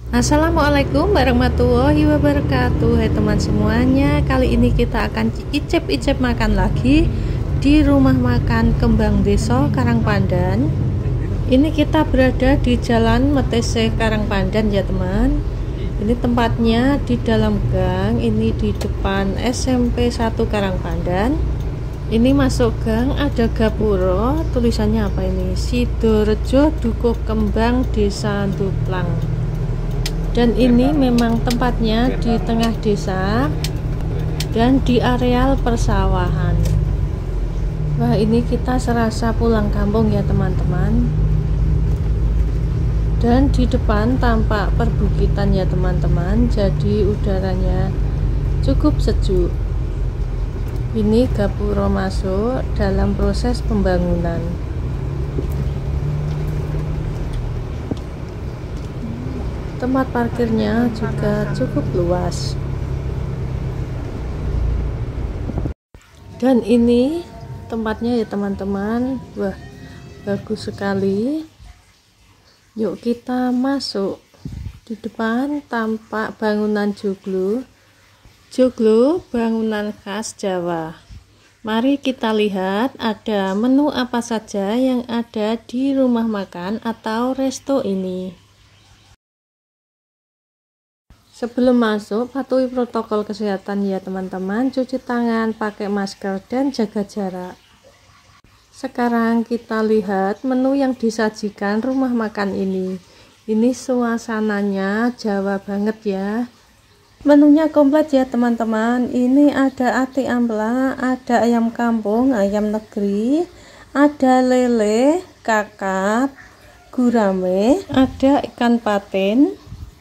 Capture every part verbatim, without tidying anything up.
Assalamualaikum warahmatullahi wabarakatuh. Hai teman semuanya, kali ini kita akan icip-icip makan lagi di rumah makan Kembang Desa Karangpandan. Ini kita berada di Jalan Metese Karangpandan ya teman. Ini tempatnya di dalam gang, ini di depan S M P satu Karangpandan. Ini masuk gang ada gapura, tulisannya apa ini? Sidorejo Dukuh Kembang Desa Duplang. Dan ini memang tempatnya di tengah desa dan di areal persawahan. Wah, ini kita serasa pulang kampung ya teman-teman. Dan di depan tampak perbukitan ya teman-teman, jadi udaranya cukup sejuk. Ini gapura masuk dalam proses pembangunan. Tempat parkirnya juga cukup luas. Dan ini tempatnya ya teman-teman. Wah, bagus sekali. Yuk kita masuk. Di depan tampak bangunan joglo. Joglo bangunan khas Jawa. Mari kita lihat ada menu apa saja yang ada di rumah makan atau resto ini. Sebelum masuk, patuhi protokol kesehatan ya teman-teman, cuci tangan, pakai masker, dan jaga jarak. Sekarang kita lihat menu yang disajikan rumah makan ini. Ini suasananya Jawa banget ya. Menunya komplit ya teman-teman. Ini ada ati ampla, ada ayam kampung, ayam negeri, ada lele, kakap, gurame, ada ikan patin,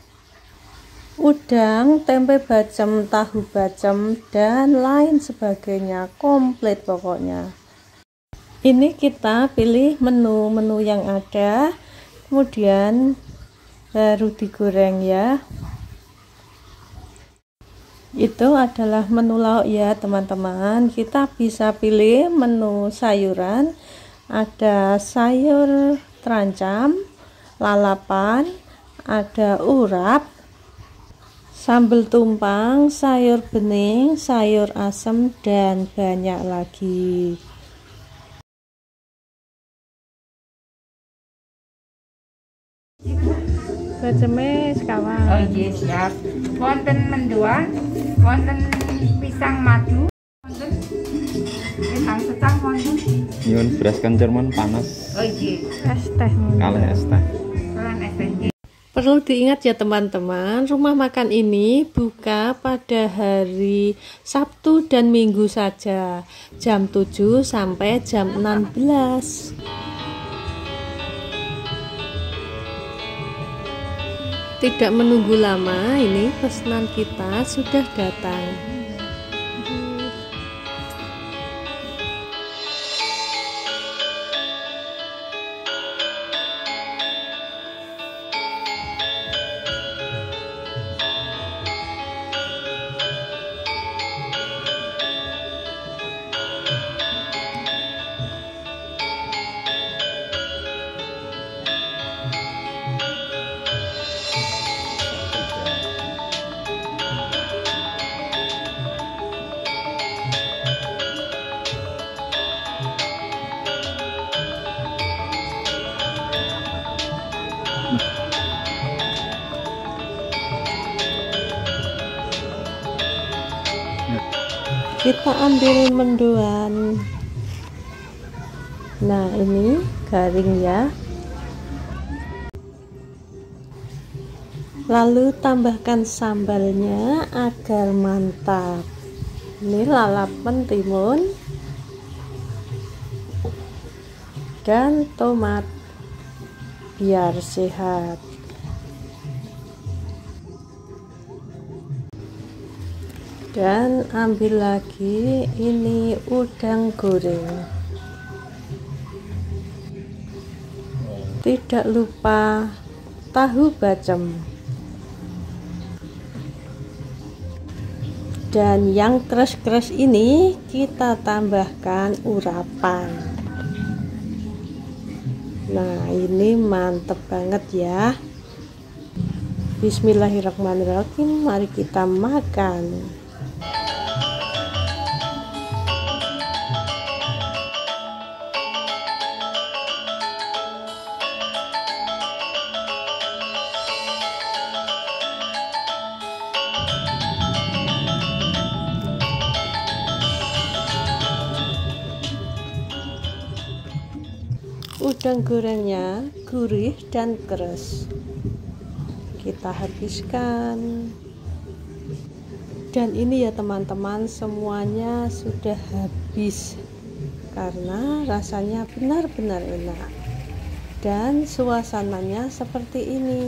udang, tempe bacem, tahu bacem, dan lain sebagainya. Komplit pokoknya. Ini kita pilih menu-menu yang ada, kemudian baru digoreng ya. Itu adalah menu lauk ya teman-teman. Kita bisa pilih menu sayuran, ada sayur terancam, lalapan, ada urap, sambal tumpang, sayur bening, sayur asem, dan banyak lagi. Baceme sekawan. Oh iya siap. Wonten mendoan, wonten pisang madu, wonten pisang secang wonten. Nyun beras kencur mon panas. Oh iya. Es teh. Kalih es teh. Kalian S T J. Perlu diingat ya teman-teman, rumah makan ini buka pada hari Sabtu dan Minggu saja, jam tujuh sampai jam enam belas. Tidak menunggu lama, ini pesanan kita sudah datang. Kita ambil mendoan. Nah, ini garing ya. Lalu tambahkan sambalnya agar mantap. Ini lalapan timun dan tomat biar sehat. Dan ambil lagi ini udang goreng. Tidak lupa tahu bacem. Dan yang keras-keras ini kita tambahkan urapan. Nah, ini mantep banget ya. Bismillahirrahmanirrahim, mari kita makan. Udang gorengnya gurih dan keras, kita habiskan. Dan ini ya teman-teman, semuanya sudah habis karena rasanya benar-benar enak dan suasananya seperti ini.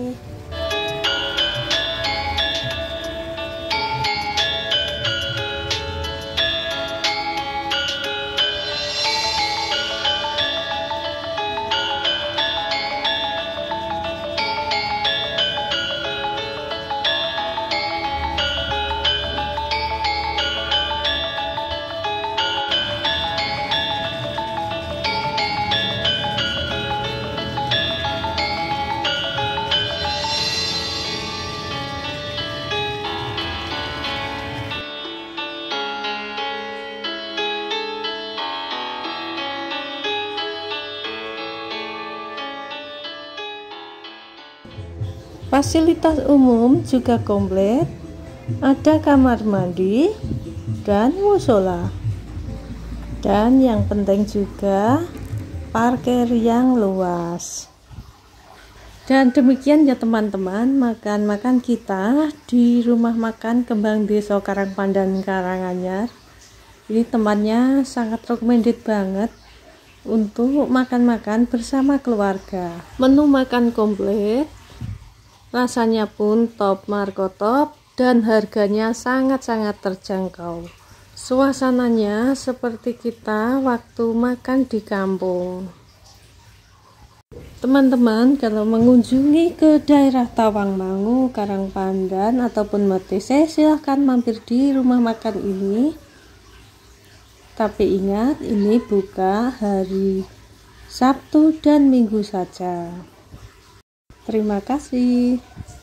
Fasilitas umum juga komplit, ada kamar mandi dan musola, dan yang penting juga parkir yang luas. Dan demikian ya teman-teman, makan-makan kita di rumah makan Kembang Desa Karangpandan, Karanganyar. Ini tempatnya sangat recommended banget untuk makan-makan bersama keluarga. Menu makan komplit, rasanya pun top marko top, dan harganya sangat-sangat terjangkau. Suasananya seperti kita waktu makan di kampung. Teman-teman, kalau mengunjungi ke daerah Tawangmangu, Karangpandan ataupun Metese, silahkan mampir di rumah makan ini. Tapi ingat, ini buka hari Sabtu dan Minggu saja. Terima kasih.